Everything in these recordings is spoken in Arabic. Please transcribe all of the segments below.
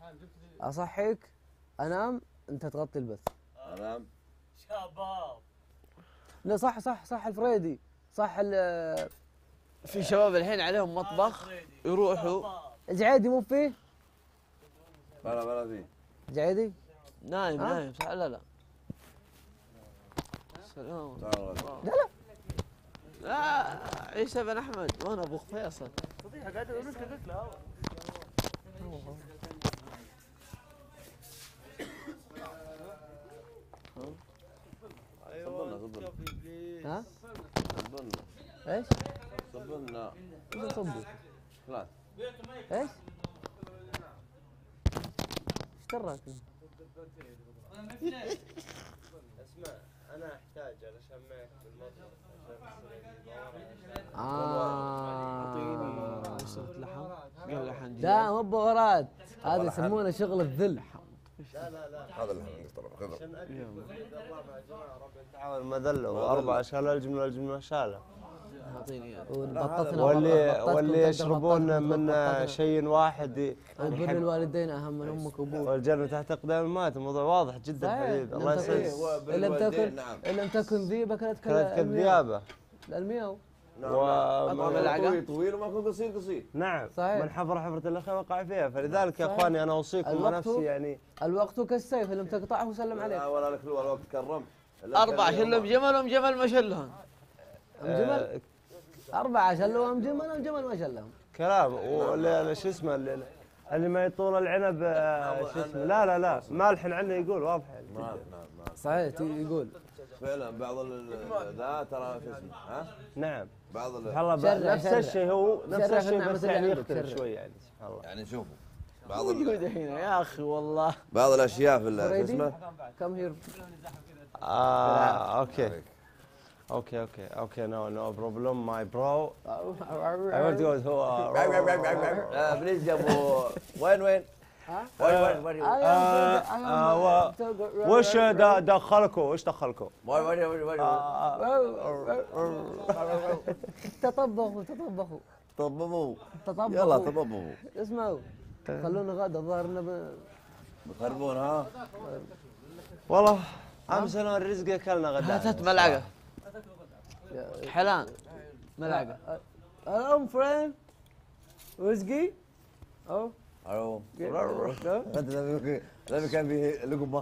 اصحيك انام انت تغطي البث. انام شباب. لا صح الفريدي صح. في شباب الحين عليهم مطبخ يروحوا. الجعيدي مو فيه؟ بلا فيه. الجعيدي نايم صح. لا سلام. لا عيسى بن احمد وانا ابو فيصل. صديقه قاعد اقول لك قلت له صبنا ها؟ صبنا ايش؟ صبنا ايش تصبوا؟ خلاص. ايش؟ ايش دراك؟ اسمع انا احتاج علشان معك بالمطبخ اعطيني وصلت لحم. قال لحم. لا مو بورات، هذا يسمونه شغل الذل. هذا اللي عندك طلب خذه. عشان اكل الله مع جماعه ربنا تعاون مذله واربع اشهر الجمله والجمله شاله. اعطيني اياه. ونبططنا واللي يشربون من شيء واحد. بر الوالدين اهم من امك وابوك. والجنه تحت اقدام الموت. الموضوع واضح جدا حبيبي. الله يسلمك. ان لم تكن ذيبه كانت كالذيابه. المياو. طويل طويل وما يكون قصير. نعم صحيح. من حفر حفرة الأخير وقع فيها. فلذلك يا اخواني انا اوصيكم ونفسي يعني الوقت كالسيف ان لم تقطعه وسلم عليك. لا ولا لك الوقت كرم. 4 شلهم جمل جمل ما شلهم. جمل 4 شلوهم جمل جمل ما شلهم. كلام. شو اسمه اللي ما يطول العنب شو اسمه. لا مالحن عنه يقول واضح يعني. صحيح يقول فعلا بعض ذا ترى شو اسمه ها؟ نعم. بعض والله نفس الشيء هو نفس الشيء بس يعني يختلف شوي يعني سبحان الله. يعني شوفوا بعض موجود هنا يا اخي والله. بعض الاشياء في شو اسمه. كم هير. اوكي no problem my bro. I want to go to بليز يا ابو وين؟ وش دخلكم؟ وش دخلكم؟ تطبخوا يلا طببوا. اسمعوا خلونا غدا الظاهر انه بخربون ها. والله امس انا الرزق اكلنا غدا. هاتت ملعقه حلان ملعقه. الو فريند ويسكي. الو انت لما كان فيه لقمه.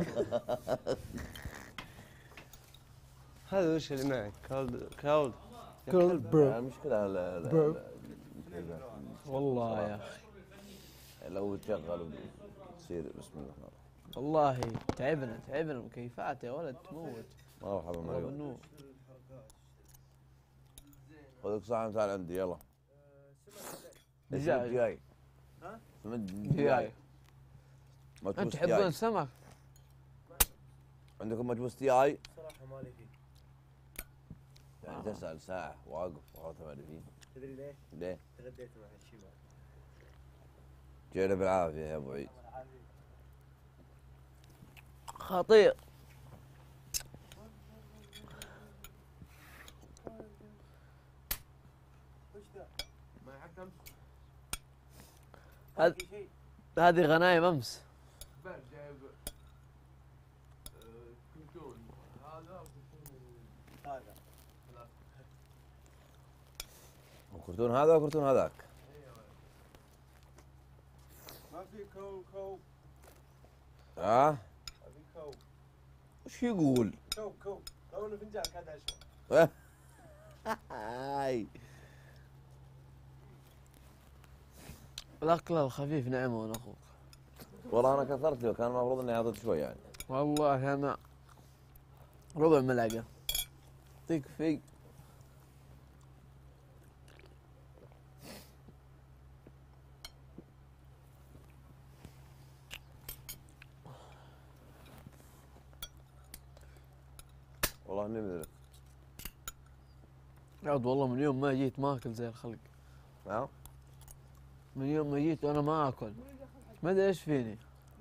هذا وش اللي معك؟ كولد برو. المشكله والله يا اخي لو تشغل وتصير بسم الله الرحمن الرحيم. والله تعبنا مكيفات يا ولد تموت. مرحبا مرحبا. بالنور. خذك صحن تعال عندي يلا. دجاج. ها؟ دجاج. انت تحبون السمك؟ عندكم مجبوس دجاج؟ صراحه مالي فيه. يعني تسأل ساعة واقف وخلاص ما ادري فيه. تدري ليه؟ ليه؟ تغديت مع الشباب. جينا بالعافية يا ابو عيد. خطير. هذه غنايم امس. كرتون هذا وكرتون هذاك. ما في كو. ها؟ ما في كو. وش يقول؟ كو لو فنجان كذا اشرب. هاي الاكل الخفيف نعمه من اخوك. والله انا كثرت له كان المفروض اني اعطيت شوي يعني. والله انا ربع ملعقه. يعطيك في والله اني مذلك. عاد والله من يوم ما جيت ما اكل زي الخلق. نعم. من يوم ما جيت وانا ما اكل. ما ادري ايش فيني.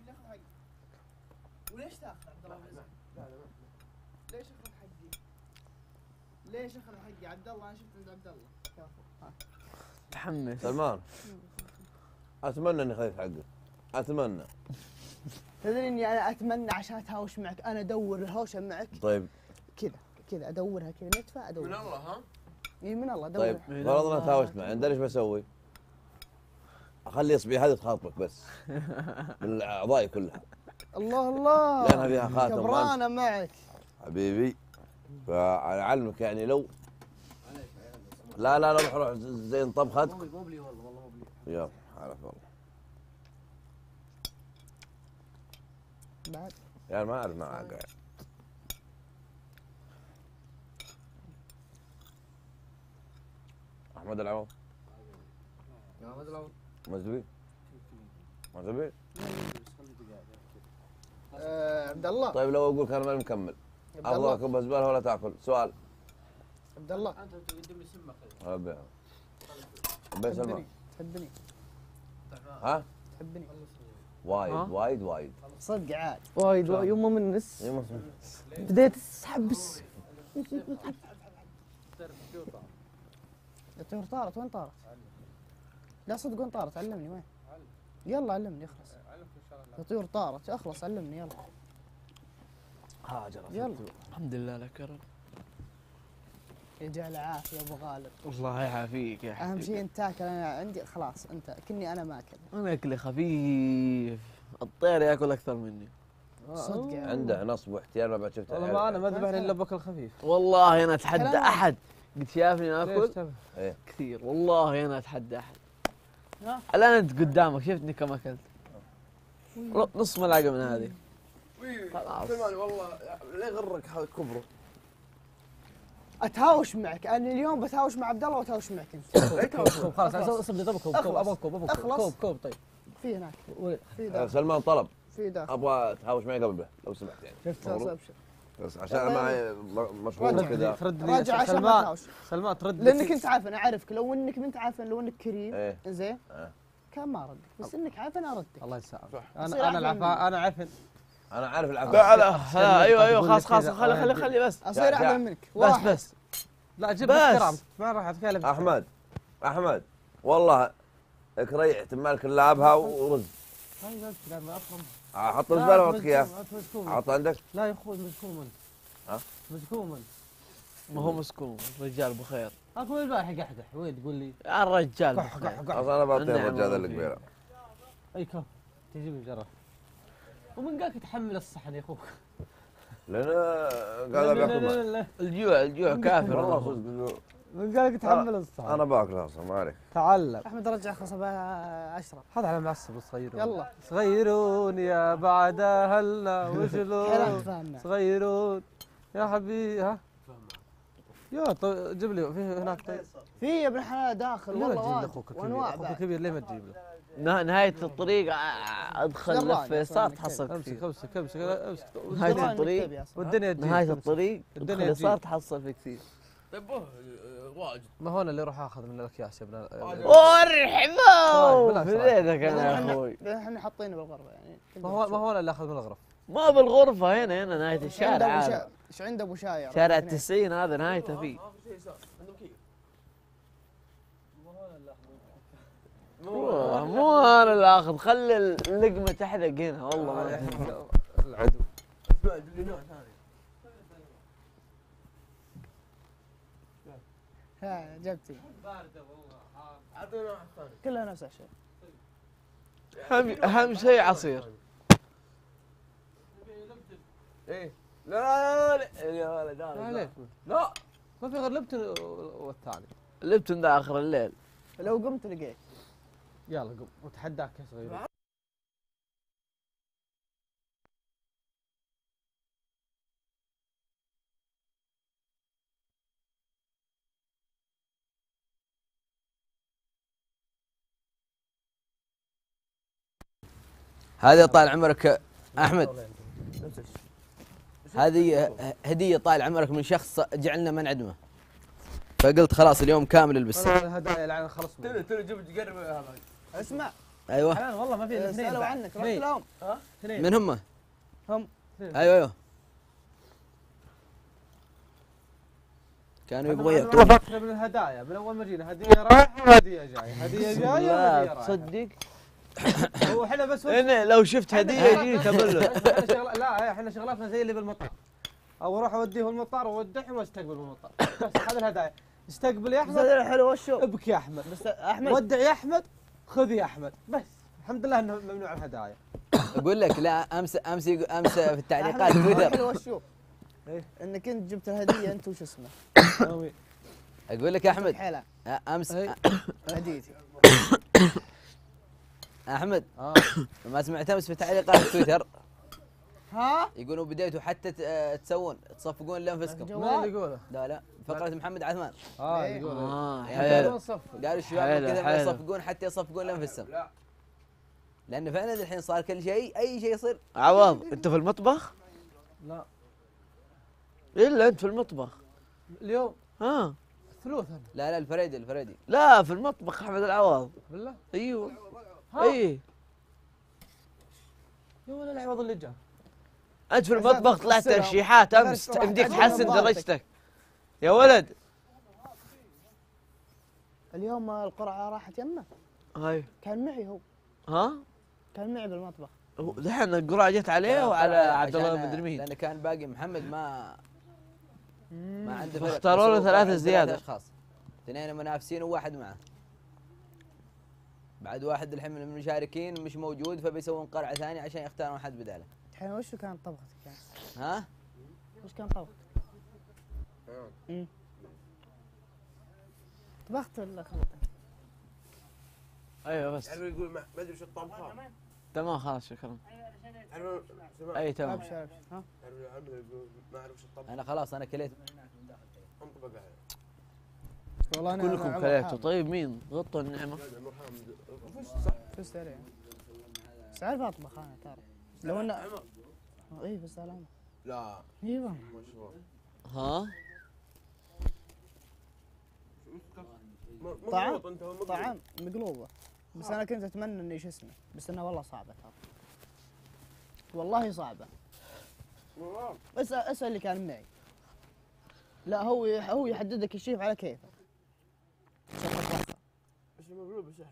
وليش تاخذ عبد الله؟ ليش اخذ حقي؟ ليش اخذ حقي عبد الله؟ انا شفت عند عبد الله كافو. تحمس. سلمان اتمنى اني خذيت حقك. اتمنى. تدري اني انا اتمنى عشان اتهاوش معك، انا ادور الهوشه معك طيب كذا ادورها كذا نتفه ادور. من الله ها؟ اي من الله طيب ادورها. فرضنا تهاوشت معي، انت ليش بسوي؟ اخلي اصبعي هذه تخاطبك بس من اعضائي كلها الله الله لانها فيها خاتم غالي. كبرانه معك. حبيبي فاعلمك يعني لو لا روح زين طبختك. مو بلي والله مو بلي. يلا عارف والله بعد يعني ما اعرف معك يعني. احمد العوض يا ولد العوض. مزبي مزبي. عبد الله طيب لو اقول انا ماني مكمل عبد افضل الله اكب زباله ولا تاكل؟ سؤال. عبد الله انت تقدم لي سمك. ابي ابي سلمان. تحبني ها تحبني وايد صدق عاد وايد يمه من النس. إيه مصر. بديت اسحب بس. الطيور طارت. وين طارت؟ لا صدق وين طارت؟ علمني وين؟ يلا علمني اخلص. الطيور طارت اخلص علمني يلا. هاجر. يلا الحمد لله لك يا رب. يجعل عافيه ابو غالب. الله يعافيك يا حبيبي. اهم شيء انت تاكل، انا عندي خلاص انت كني انا ماكل. انا اكلي خفيف، الطير ياكل اكثر مني. صدق يعني. عنده نصب واحتيال ما بعد شفته. والله ما انا ما ذبحني الا باكل خفيف. والله انا اتحدى كلام. احد قد شافني ليش اكل ايه كثير، والله انا اتحدى احد. ها؟ الان انت قدامك شفتني كم اكلت؟ نص ملعقه من هذه. خلاص. سلمان والله لا يغرك هذا كبره. اتهاوش معك انا اليوم، بتهاوش مع عبد الله واتهاوش معك انت. كوب خلاص اصبني طب كوب كوب ابغى كوب أخلص. كوب كوب طيب. في هناك وين؟ في داخل سلمان طلب في داخل. ابغى تهاوش معي قبل لو سمحت يعني. شفت خلاص ابشر. بس عشان انا معي مشغول راجع. كذا. ترد لي راجع عشان ما سلمان اتهاوش، سلمان ترد لي لانك انت عارف انا اعرفك، لو انك ما انت عارف لو انك كريم ايه زين آه. كان ما ردك، بس انك عارف انا اردك. الله يسامحك. يصير انا أحلى مني. انا عارف انا عارف العفو. لا لا ايوه تقول لي خلاص كذا. خلي بس اصير شاع. اعلى منك. بس واحد. بس لا جيب بس. احترام ما راح اتكلم. احمد والله ريحت مالك لعبها ورز. طيب انت لما افهم. احط الزباله واعطيك اياه. مسكوم. احط عندك. لا يا اخوي مسكوم انت. ها؟ مسكوم انت. ما هو مسكون رجال بخير. اكو البارح قحقح وين تقول لي؟ يا الرجال قح بخير. قح قح. اصلا انا بعطيه النعم الرجال والله الكبيره. اي كف تجيب الجرح. ومن قالك تحمل الصحن يا اخوك؟ لان قاعد بياكل معي. الجوع كافر والله والله. صدق من قالك تحمل الصحن؟ انا باكل اصلا ما عليك. تعلم. احمد رجع خصبه اشرب. هذا على معصب صغيرون. يلا. صغيرون يا بعد اهلنا حيران وشلون. فاهمنا. صغيرون يا حبيبي ها. يا طيب جيب لي في هناك طيب. في يا ابن الحلال داخل ليه ما والله تجيب واجد لاخوك وانواع الكبير؟ اخوك بعد. الكبير ليه ما تجيب له؟ نهاية الطريق ادخل سراني لف يسار أصلاً تحصل امسك كثير. امسك نهاية زمان الطريق نكتب يا أصلاً. والدنيا تجيب. نهاية الطريق الدنيا ادخل يسار تجيب. تحصل في كثير. واجد. ما هو انا اللي اروح اخذ من الاكياس يا ابن ارحبوا بالله في صراحة. ذيك انا يا اخوي. احنا حاطينه بالغرفه يعني. ما هو انا اللي اخذ من الغرف. ما بالغرفة هنا نهاية الشارع هذا. ايش عنده ابو شايع؟ شارع 90 هذا نهايته فيه. مو انا اللي اخذ، خلي اللقمة تحرق هنا والله ما أدري. العدو. ها جبتي كلها نفس الشيء. اهم شيء عصير. ايه لا يا ولد لا ليش؟ لا ما في غير لبتن والثاني. لبتن ذا اخر الليل. لو قمت لقيت. يلا قم وتحداك يا صغير. هذه طال عمرك احمد، هذه هديه طال عمرك من شخص جعلنا ما نعدمه، فقلت خلاص اليوم كامل البسها. الهدايا العين خلص مني. ترى جبت تقرب هذا. اسمع ايوه حلال والله ما في اثنين. سالوا عنك رحت لهم. من هم؟ هم ايوه كانوا يبغوا يعطون. رفقنا من الهدايا من اول ما جينا، هديه رايحه وهديه جايه، هديه جايه وهديه لا رايحه. تصدق هو احنا بس إنه لو شفت هديه يجيني تبلد. لا احنا شغلاتنا زي اللي بالمطار، او اروح اوديه المطار واودعهم واستقبل بالمطار، بس هذه الهدايا. استقبل يا احمد، حلو وشو ابك يا احمد، بس احمد ودع يا احمد، خذ يا احمد، بس الحمد لله انه ممنوع الهدايا. اقول لك لا، امس في التعليقات أحمد، تويتر، حلو وشو إيه؟ انك انت جبت الهديه انت وش اسمه اقول لك يا احمد حلا امس هديتي. احمد ما سمعت امس في تعليقات تويتر ها يقولون بديتوا حتى تصفقون لانفسكم. جو- من اللي يقوله؟ لا فقره محمد عثمان اللي إيه. يقوله يعني حلو. قالوا الشباب حلو، كذا ما حلو. يصفقون حتى يصفقون لانفسهم. لان فعلا الحين صار كل شيء، اي شيء يصير. عوض انت في المطبخ؟ لا الا انت في المطبخ. اليوم ها ثلوث انا لا الفريدي لا في المطبخ احمد العوض. بالله. ايوه ها؟ اي يا ولا العوض اللي جاء. انت في المطبخ طلعت تفسرهم. ترشيحات امس، تفسرهم. بديك عجل تحسن ضابطك. درجتك يا ولد. اليوم القرعه راحت يمه، هاي كان معي هو، ها كان معي بالمطبخ. دحين القرعه جت عليه وعلى عبد الله عشان- مدري مين. لان كان باقي محمد ما عنده فرق. اختاروا له بس هو ثلاثة عنده زيادة. 3 اشخاص، 2 منافسين وواحد معه. بعد واحد الحين من المشاركين مش موجود، فبيسوون قرعه ثانيه عشان يختارون حد بداله. الحين وشو كانت طبختك يعني؟ ها؟ وش كان طبختك؟ طبخت ولا خلطت؟ ايوه بس يقول ما ادري شو الطبخه. تمام خلاص شكرا. سمعت اي تمام. ابشر ابشر ها؟ يقول ما اعرف شو الطبخه. انا خلاص انا كليت. انطبق عليه. والله انا كلكم عمر كليتوا. حامد. طيب مين غطوا النعمه؟ فزت عليه. بس اعرف اطبخ انا ترى. لو انه اي بس سلام. لا ايوه مشروع. ها طعام مضبوط انت مضبوط. طعام مقلوبه، بس انا كنت اتمنى اني شو اسمه، بس انها والله صعبه ترى. والله صعبه. اسال اللي كان معي. لا هو يحددك الشيف على كيفه. بس المقلوب سهل.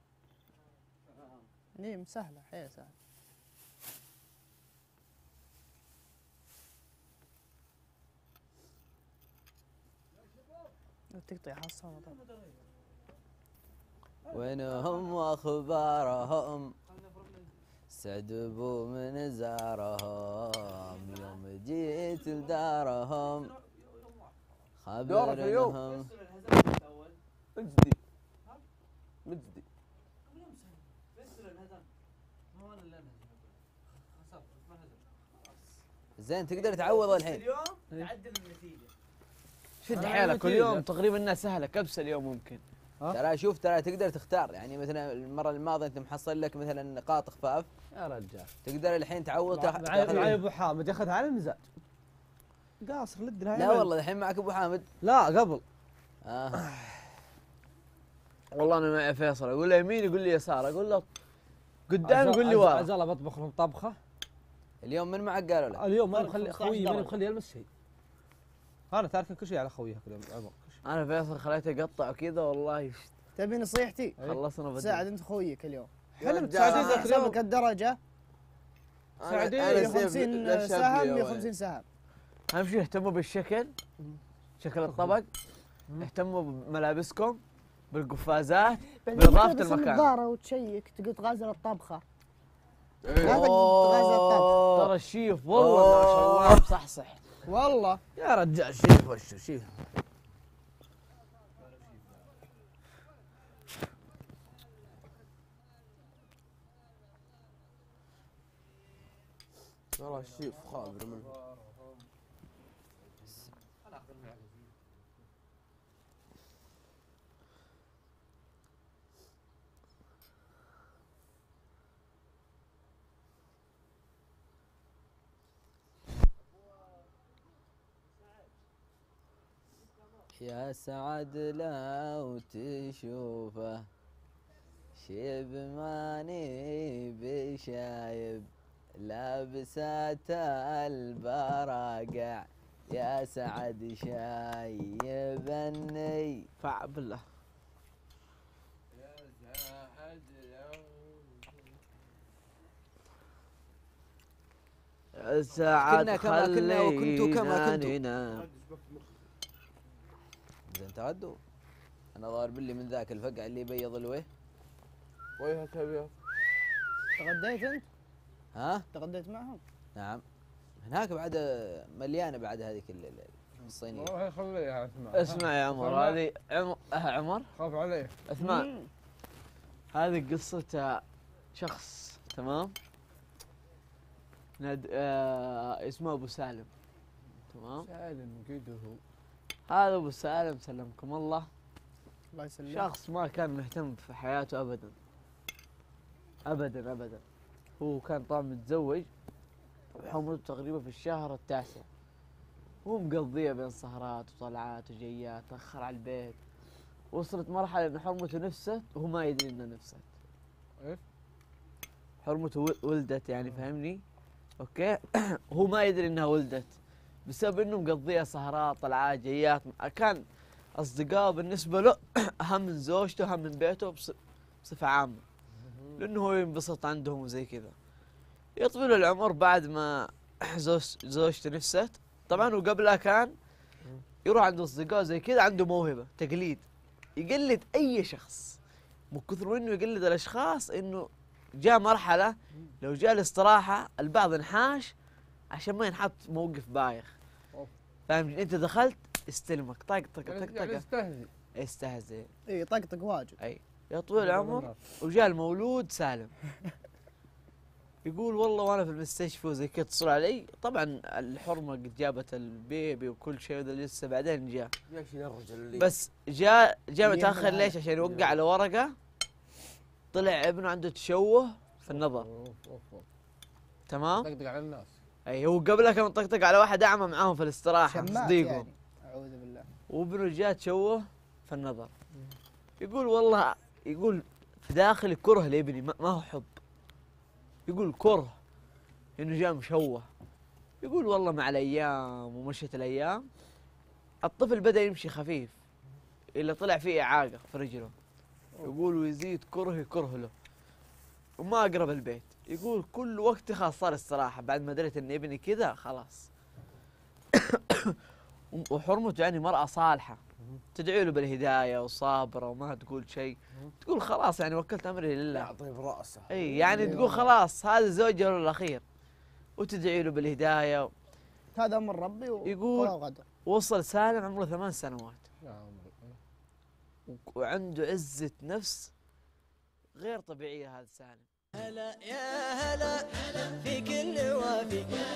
اي سهله حيل سهله. تقطيع حصاله طبعا. وينهم واخبارهم سعدبوا من زارهم يوم جيت لدارهم دورك اليوم. خبرنهم. مجدي مجدي زين تقدر تعوض الحين. شد حيلك كل يوم تقريبا انها سهله، كبسه اليوم ممكن. ترى شوف ترى تقدر تختار، يعني مثلا المره الماضيه انت محصل لك مثلا نقاط خفاف، يا رجال تقدر الحين تعوض معي ابو حامد ياخذها على المزاج. قاصر لد لها لا والله الحين معك ابو حامد. لا قبل والله انا معي فيصل، اقول له يمين يقول لي يسار، اقول له قدام يقول لي ورا. عزالة بطبخ لهم طبخه اليوم من معك قالوا لك؟ اليوم ما فرق مخلي 15 خويي ما درجة. مخلي يلمس شيء. انا تعرفين كل شيء على خويها كل يوم عمر كل شيء. انا فيصل خليته يقطع كذا والله تبي نصيحتي؟ خلصنا ساعد انت خويك اليوم. حلم تساعدين ذاك اليوم. حسابك الدرجه سعدي. هي 50 سهم، هي 50 سهم. اهم شيء اهتموا بالشكل، شكل الطبق، اهتموا بملابسكم، بالقفازات، بنظافه المكان. النظاره وتشيك تقول تغازل الطبخه. لا تقدر أوه. تغازل الطبخ. ترى الشيف والله ما شاء الله مصحصح. والله يا رجال شيف وش شيف. والله الشيف خابر منه. يا سعد لو تشوفه شيب ماني بشايب لابسات البراقع يا سعد شايبني. فع بالله. ساعات كنا كما كنا وكنتوا كما كنتوا. خلينا زين تغدوا. انا ظاهر باللي من ذاك الفقع اللي يبيض الوجه. وجهك ابيض. تغديت انت؟ ها؟ تغديت معهم؟ نعم. هناك بعد مليانه بعد هذيك الصينيه. والله خليها اسمع. اسمع يا عمر، هذه عمر خاف عليه. اسمع، هذه قصة شخص تمام، اسمه ابو سالم تمام. سالم قده. هذا ابو سالم سلمكم الله، الله يسلمك. شخص ما كان مهتم في حياته ابدا ابدا ابدا. هو كان طبعا متزوج وحملته تقريبا في الشهر التاسع، هو مقضية بين سهرات وطلعات وجيات، تأخر على البيت. وصلت مرحلة ان حرمته نفست وهو ما يدري انها نفست. ايش؟ حرمته ولدت يعني، فهمني؟ اوكي. هو ما يدري انها ولدت بسبب انه مقضيها سهرات طلعات جيات. كان اصدقائه بالنسبة له اهم من زوجته، اهم من بيته بصفة عامة، لانه هو ينبسط عندهم وزي كذا. يطول العمر بعد ما زوجته نفست، طبعا وقبلها كان يروح عند اصدقائه زي كذا، عنده موهبة تقليد، يقلد اي شخص. من كثر منه يقلد الاشخاص انه جاء مرحلة لو جاء الاستراحة البعض انحاش عشان ما ينحط موقف بايخ. فاهم؟ انت دخلت استلمك طق طق طق طق، يستهزئ. استهزئ. اي طقطق واجد. اي يا طويل العمر. وجاء المولود سالم، يقول والله وانا في المستشفى وزي كذا اتصل علي. طبعا الحرمه قد جابت البيبي وكل شيء، وذا لسه بعدين جاء، يا شيخ الرجل اللي بس جاء اللي متاخر. يعمل ليش؟ عشان يوقع على ورقه طلع ابنه عنده تشوه في النظر. أوف. تمام. طقطق على الناس. اي هو قبلها كان طقطق على واحد اعمى معاهم في الاستراحه، شماعة صديقه. يعني. اعوذ بالله. وابنه جاء تشوه في النظر. يقول والله، يقول في داخلي كره لابني، ما هو حب، يقول كره انه جاء مشوه. يقول والله مع الايام ومشيت الايام الطفل بدا يمشي خفيف، الا طلع فيه اعاقه في رجله. يقول ويزيد كرهي كره له وما اقرب البيت. يقول كل وقت خلاص صار الصراحه بعد ما دريت ان ابني كذا خلاص. وحرمته يعني مرأة صالحة، تدعي له بالهداية وصابرة وما تقول شيء، تقول خلاص يعني وكلت أمري لله. يعطي براسه. اي يعني تقول خلاص هذا زوجها الأخير، وتدعي له بالهداية. هذا امر ربي يقول وقضاء وقدر. وصل سالم عمره 8 سنوات يا عمري. وعنده عزة نفس غير طبيعية. هذا سالم هلا يا هلا في كل وافي